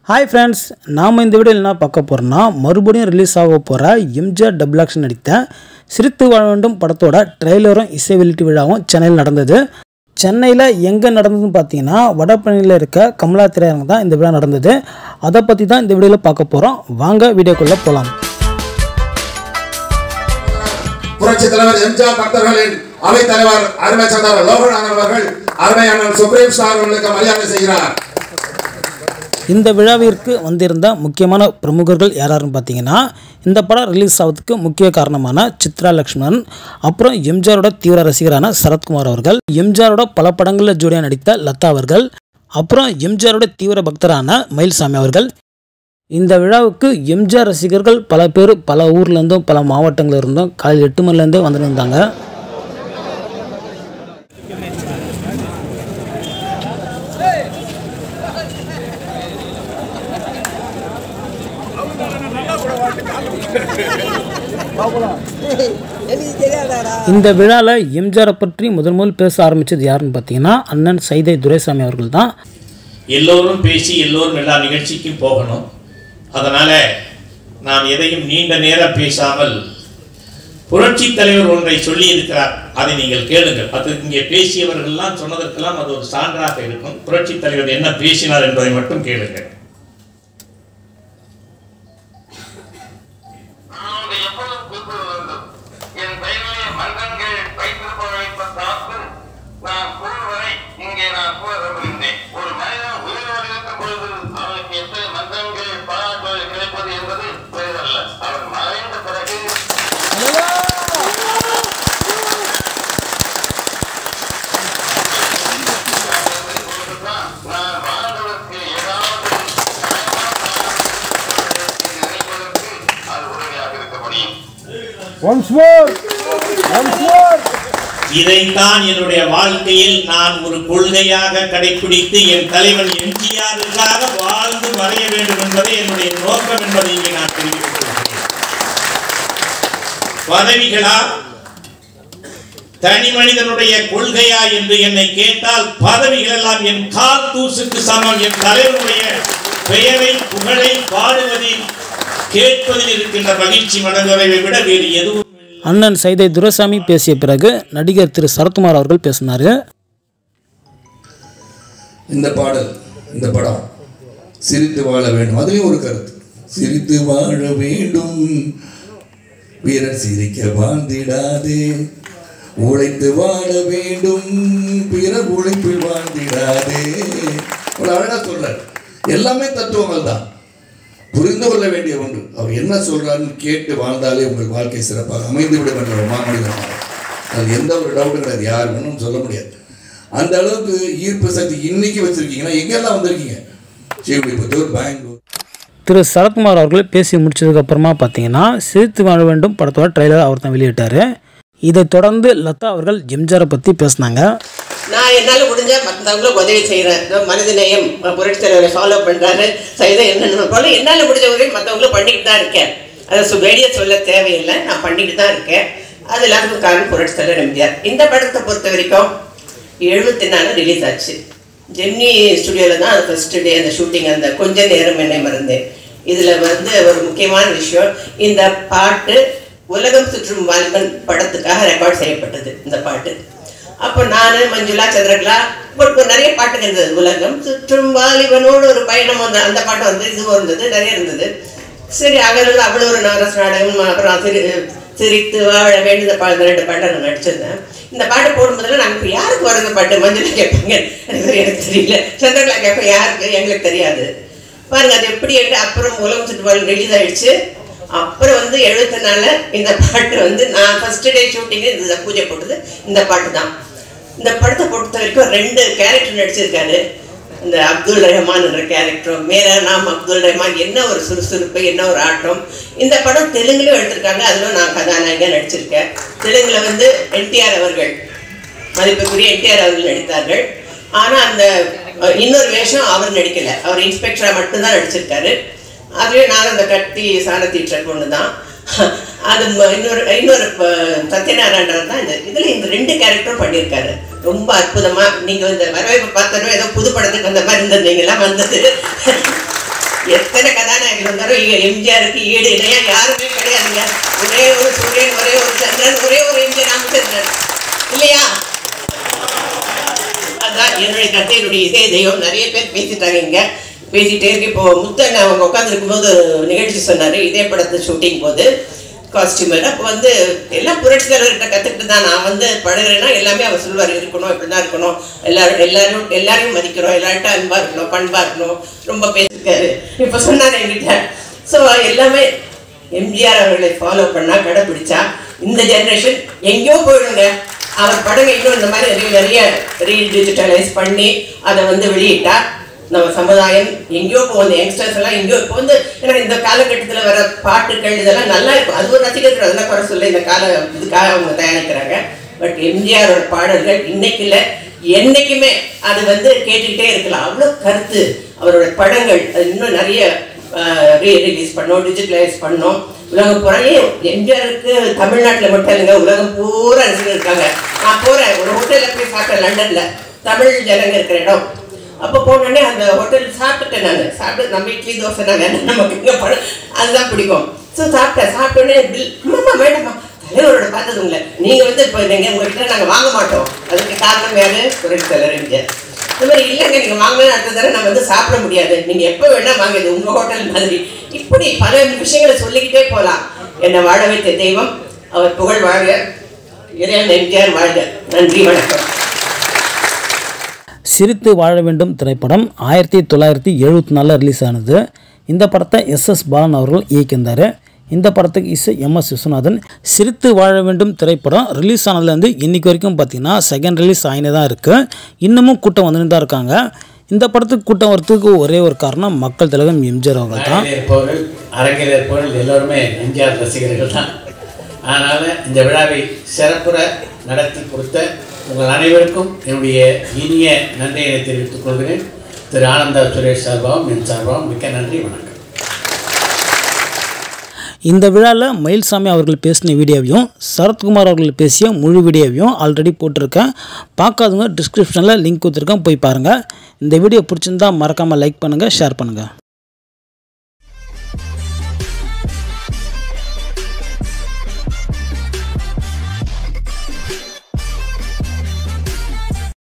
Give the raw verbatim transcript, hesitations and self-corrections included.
Hi friends, நாம் இந்த வீடியோவில் என்ன பார்க்க போகிறோன்னா மறுபடியும் ரிலீஸ் ஆக போகிற எம்ஜிஆர் டபுள் ஆக்ஷன் நடித்த சிரித்து வாழ வேண்டும் படத்தோட ட்ரெய்லரும் இசை வெளியீட்டு விழாவும் சென்னையில் நடந்தது. சென்னையில் எங்கே நடந்ததுன்னு பார்த்தீங்கன்னா வடபழனியில் இருக்க கமலா திரையரங்கம் தான் இந்த விழா நடந்தது. அதை பற்றி தான் இந்த வீடியோவில் பார்க்க போகிறோம். வாங்க வீடியோக்குள்ளே போகலாம். புரட்சி தலைவர் எம்ஜிஆர் பக்தர்களின் அவைத் தலைவர் அருமை சகோதரர் லோகநாதன் அவர்கள் அருமையான சுப்ரீம் ஸ்டார் அவர்களுக்கு மரியாதை செய்கிறார். இந்த விழாவிற்கு வந்திருந்த முக்கியமான பிரமுகர்கள் யாராருன்னு பார்த்தீங்கன்னா, இந்த படம் ரிலீஸ் ஆகிறதுக்கு முக்கிய காரணமான சித்ரா லக்ஷ்மணன், அப்புறம் எம்ஜிஆரோட தீவிர ரசிகரான சரத்குமார் அவர்கள், எம்ஜிஆரோட பல படங்களில் ஜோடியாக நடித்த லதா அவர்கள், அப்புறம் எம்ஜிஆரோட தீவிர பக்தரான மயில்சாமி அவர்கள். இந்த விழாவுக்கு எம்ஜிஆர் ரசிகர்கள் பல பேர் பல ஊர்லேருந்தும் பல மாவட்டங்களில் இருந்தும் காலையில் எட்டு மணிலேருந்தே வந்துருந்தாங்க. இந்த விழாவில் எம்ஜிஆரை பற்றி முதல் முதல் பேச ஆரம்பித்தது யாருன்னு பார்த்தீங்கன்னா அண்ணன் சைதை துரைசாமி அவர்கள் தான். எல்லோரும் பேசி எல்லோரும் எல்லா நிகழ்ச்சிக்கும் போகணும். அதனால் நாம் எதையும் நீண்ட நேரம் பேசாமல் புரட்சி தலைவர் ஒன்றை சொல்லி இருக்கிறார், அதை நீங்கள் கேளுங்கள். அது இங்கே பேசியவர்கள்லாம் சொன்னதற்கெல்லாம் அது ஒரு சான்றாக இருக்கும். புரட்சி தலைவர் என்ன பேசினார் என்பதை மட்டும் கேளுங்கள். இதைத்தான் என்னுடைய வாழ்க்கையில் நான் ஒரு கொள்கையாக கடைபிடித்து என் தலைவன் எம்ஜிஆருக்காக வாழ்ந்து வரைய வேண்டும் என்பதை என்னுடைய நோக்கம் என்பதை இங்கே நான் தெரிவித்துள்ளேன். பதவிகளா தனி மனிதனுடைய கொள்கையா என்று என்னை கேட்டால் பதவிகள் எல்லாம் என் கால் தூசுக்கு சமம். என் தலைவனுடைய பெயரை புகழை பாடுவதில் கேட்பதில் இருக்கின்ற மகிழ்ச்சி மனதுறவை விட வேறு எதுவும். அண்ணன் சைதை துரைசாமி பேசிய பிறகு நடிகர் திரு சரத்குமார் அவர்கள் பேசினார். இந்த பாடல், இந்த படம் சிரித்து வாழ வேண்டும், அதுலேயும் ஒரு கருத்து. சிரித்து வாழ வேண்டும், வீரர் சிரிக்க வாழ்ந்திடாதே, உழைத்து வாழ வேண்டும், பிறர் உழைப்பில் வாழ்ந்திடாதே. ஒரு அழகா சொல்றார். எல்லாமே தத்துவங்கள் தான், புரிந்து கொள்ள வேண்டிய ஒன்று. அவர் என்ன சொல்றாருன்னு கேட்டு வாழ்ந்தாலே உங்கள் வாழ்க்கை சிறப்பாக அமைந்து விடும் என்ற ஒரு மாமனிதனாக அது எந்த ஒரு டவுட்டும் கிடையாது. யார் வேணும் சொல்ல முடியாது. அந்த அளவுக்கு ஈர்ப்பு சக்தி இன்னைக்கு வச்சிருக்கீங்கன்னா எங்கெல்லாம் வந்திருக்கீங்க, ஸ்ரீவில்லிபுத்தூர், பெங்களூர். திரு சரத்குமார் அவர்கள் பேசி முடிச்சதுக்கு அப்புறமா பார்த்தீங்கன்னா சிரித்து வாழ வேண்டும் படத்தோட ட்ரெய்லர் அவர் தான் வெளியிட்டார். இதை தொடர்ந்து லதா அவர்கள் எம்ஜிஆரை பற்றி பேசினாங்க. நான் என்னால் முடிஞ்ச மற்றவங்களும் உதவி செய்கிறேன். மனித நேயம் புரட்சி தலைவரை ஃபாலோ பண்ணுறாரு, சைதை என்னென்ன போல என்னால் முடிஞ்ச உதவி மற்றவங்களும் பண்ணிக்கிட்டு தான் இருக்கேன். அதை வெளியே சொல்ல தேவையில்லை, நான் பண்ணிக்கிட்டு தான் இருக்கேன். அது எல்லாத்துக்கும் காரணம் புரட்சி தலைவர் எம்ஜிஆர். இந்த படத்தை பொறுத்த வரைக்கும் எழுபத்தி நாலு ரிலீஸ் ஆச்சு. ஜெமினி ஸ்டுடியோவில் தான் அது ஃபஸ்ட்டு டே அந்த ஷூட்டிங். அந்த கொஞ்ச நேரம் என்னை மறந்தேன். இதில் வந்து ஒரு முக்கியமான விஷயம், இந்த பாட்டு உலகம் சுற்றும் வாலிபன் படத்துக்காக ரெக்கார்ட் செய்யப்பட்டது இந்த பாட்டு. அப்போ நான், மஞ்சுளா, சந்திரகலா, நிறைய பாட்டுக்கு இருந்தது. உலகம் சுற்றும் வாலிபனோடு ஒரு பயணம் வந்து அந்த பாட்டு வந்து இதுவும் இருந்தது, நிறைய இருந்தது. சரி, அகலில் அவ்வளோ ஒரு நவரச நாடகம், அப்புறம் சிரி சிரித்து வாழ வேண்டிய பாட்டு, ரெண்டு பாட்டை நான் நடிச்சிருந்தேன். இந்த பாட்டு போடும்போதுல நாங்கள் இப்போ யாருக்கு வர இந்த பாட்டு, மஞ்சுளா கேட்பாங்க, எனக்கு தெரியல, சந்திரகலா கேட்பேன், யாருக்கு எங்களுக்கு தெரியாது. பாருங்க அது எப்படி என்று. அப்புறம் உலகம் சுற்று வாலிபன் ரிலீஸ் ஆகிடுச்சு. அப்புறம் வந்து எழுபத்தி நாலு இந்த பாட்டு வந்து நான் ஃபர்ஸ்ட் டே ஷூட்டிங்கு இந்த பூஜை போட்டது இந்த பாட்டு தான். இந்த படத்தை பொறுத்த வரைக்கும் ரெண்டு கேரக்டர் நடிச்சிருக்காரு. இந்த அப்துல் ரஹ்மான் என்ற கேரக்டரும், மேரா நாம் அப்துல் ரஹ்மான், என்ன ஒரு சுறுசுறுப்பு, என்ன ஒரு ஆட்டம். இந்த படம் தெலுங்குலையும் எடுத்திருக்காங்க, அதில் நான் கதாநாயகன் நடிச்சிருக்கேன். தெலுங்கில் வந்து என்டிஆர் அவர்கள், மதிப்புக்குரிய என்டிஆர் அவர்கள் நடித்தார்கள். ஆனால் அந்த இன்னொரு வேஷம் அவர் நடிக்கலை, அவர் இன்ஸ்பெக்டராக மட்டும்தான் நடிச்சிருக்காரு. அதுவே நான் அந்த கட்டி சாணத்தீற்ற பொண்ணு தான். அது இன்னொரு இன்னொரு சத்யநாராயணன் தான் இந்த இதில் இந்த ரெண்டு கேரக்டரும் பண்ணியிருக்காரு. ரொம்ப அற்புதமாக. நீங்கள் இந்த வரவேற்பு பார்த்தோன்னா ஏதோ புது படத்துக்கு வந்த மாதிரி இருந்தீங்களாம் வந்தது. எத்தனை கதாநாயகர் வந்தாலும் இங்கே எம்ஜிஆருக்கு ஈடு இணையா யாருமே கிடையாதுங்க. ஒரே ஒரு சூரியன், ஒரே ஒரு சந்திரன், ஒரே ஒரு எம்ஜிஆர் ராமச்சந்திரன் இல்லையா? அதுதான் என்னுடைய கருத்து, என்னுடைய இதே தெய்வம். நிறைய பேர் பேசிட்டாங்க இங்கே, பேசிகிட்டே இருக்கு. இப்போ முத்தண்ண அவங்க உட்காந்துருக்கும் போது நிகழ்ச்சி சொன்னார், இதே படத்தை ஷூட்டிங் போது காஸ்டியூமர். அப்போ வந்து எல்லாம் புரட்சி தலைவர்கிட்ட கற்றுக்கிட்டு தான் நான் வந்து பழகிறேன்னா எல்லாமே அவர் சொல்லுவார், இருக்கணும் இப்படி தான் இருக்கணும், எல்லாரும் எல்லாரும் எல்லாரையும் மதிக்கிறோம், எல்லார்கிட்ட அன்பாக இருக்கணும், பண்பாக இருக்கணும், ரொம்ப பேசியிருக்காரு. இப்போ சொன்னார் என்கிட்ட. ஸோ எல்லாமே எம்ஜிஆர் அவர்களை ஃபாலோ பண்ணால் கடைப்பிடிச்சா இந்த ஜென்ரேஷன் எங்கேயோ போயிடுங்க. அவர் படங்கள் இன்னும் இந்த மாதிரி நிறைய ரீ டிஜிட்டலைஸ் பண்ணி அதை வந்து வெளியிட்டா நம்ம சமுதாயம் எங்கேயோ போகும். இந்த யங்ஸ்டர்ஸ் எல்லாம் எங்கேயோ இப்போ வந்து ஏன்னா இந்த காலகட்டத்தில் வர பாட்டுகள் இதெல்லாம் நல்லா இருக்கும். அது ஒரு ரசிகர்கள் அதெல்லாம் குறை சொல்ல இந்த கால இதுக்காக அவங்க தயாரிக்கிறாங்க. பட் எம்ஜிஆரோட பாடல்கள் இன்னைக்கு இல்லை என்னைக்குமே அது வந்து கேட்டுக்கிட்டே இருக்கலாம். அவ்வளோ கருத்து அவரோட படங்கள் அது இன்னும் நிறைய ரீ ரிலீஸ் பண்ணோம், டிஜிட்டலைஸ் பண்ணோம். உலகம் பூராயே எம்ஜிஆருக்கு தமிழ்நாட்டில் மட்டும் இல்லைங்க, உலகம் பூரா ரசிகர் இருக்காங்க. நான் போகிறேன் ஒரு ஹோட்டலில் போய் சாப்பிட்டேன் லண்டனில், தமிழ் ஜனங்க இருக்கிற இடம். அப்போ போனோடனே அந்த ஹோட்டல் சாப்பிட்டுட்டேன். நான் சாப்பிட்டு நம்ம இட்லி தோசை தான் வேணும், நமக்கு இங்கே படம் அதுதான் பிடிக்கும். ஸோ சாப்பிட்டேன். சாப்பிட்டோன்னே பில் அம்மா வேண்டாம்மா தலைவரோட பார்த்தது உங்களை நீங்கள் வந்து இப்போ நீங்கள் உங்கள்கிட்ட நாங்கள் வாங்க மாட்டோம். அதுக்கு காரணம் வேறு புரட்சி தலைவர் எம்ஜிஆர். இந்த மாதிரி இல்லைங்க நீங்கள் வாங்கினா அடுத்த தடவை நம்ம வந்து சாப்பிட முடியாது, நீங்கள் எப்போ வேணால் வாங்க, இது உங்கள் ஹோட்டல் மாதிரி. இப்படி பல விஷயங்களை சொல்லிக்கிட்டே போகலாம். என்னை வாழ வைத்த தெய்வம், அவர் புகழ் வாழ்க, இறைவன் எம்ஜிஆர் வாழ்க. நன்றி, வணக்கம். சிரித்து வாழ வேண்டும் திரைப்படம் ஆயிரத்தி தொள்ளாயிரத்தி எழுபத்தி நாலில் ரிலீஸ் ஆனது. இந்த படத்தை எஸ் எஸ் பாலன் அவர்கள் இயக்கியிருந்தார். இந்த படத்துக்கு இசை எம் எஸ் விஸ்வநாதன். சிரித்து வாழ வேண்டும் திரைப்படம் ரிலீஸ் ஆனதுலேருந்து இன்றைக்கி வரைக்கும் பார்த்திங்கன்னா செகண்ட் ரிலீஸ் ஆகினே தான் இருக்குது. இன்னமும் கூட்டம் வந்துட்டு தான் இருக்காங்க. இந்த படத்துக்கு கூட்டம் வரத்துக்கு ஒரே ஒரு காரணம் மக்கள் தலைவர் எம்ஜிஆர் அவர்கள் தான். அரங்கில் இருப்பவர்கள் எல்லோருமே எம்ஜிஆர் ரசிகர்கள் தான். அதனால் இந்த விழாவை சிறப்புற நடத்தி கொடுத்த உங்கள் அனைவருக்கும் என்னுடைய இனிய நன்றியை தெரிவித்துக் கொள்கிறேன். திரு ஆனந்தா சுரேஷ் சார்பாகவும் என் சார்பாகவும் மிக்க நன்றி, வணக்கம். இந்த விழாவில் மயில்சாமி அவர்கள் பேசின வீடியோவையும் சரத்குமார் அவர்கள் பேசிய முழு வீடியோவையும் ஆல்ரெடி போட்டிருக்கேன். பார்க்காதவங்க டிஸ்கிரிப்ஷனில் லிங்க் கொடுத்துருக்கேன், போய் பாருங்கள். இந்த வீடியோ பிடிச்சிருந்தால் மறக்காமல் லைக் பண்ணுங்கள், ஷேர் பண்ணுங்கள்.